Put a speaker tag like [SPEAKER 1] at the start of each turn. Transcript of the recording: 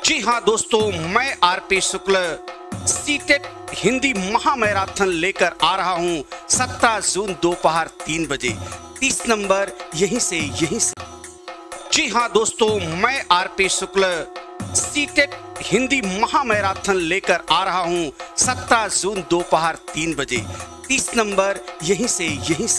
[SPEAKER 1] जी हाँ दोस्तों, मैं आरपी शुक्ल सीटेट हिंदी महामैराथन लेकर आ रहा हूँ 17 जून दोपहर 3 बजे। 30 नंबर यहीं से। जी हाँ दोस्तों, मैं आरपी शुक्ल सीटेट हिंदी महामैराथन लेकर आ रहा हूँ 17 जून दोपहर 3 बजे। 30 नंबर यहीं से।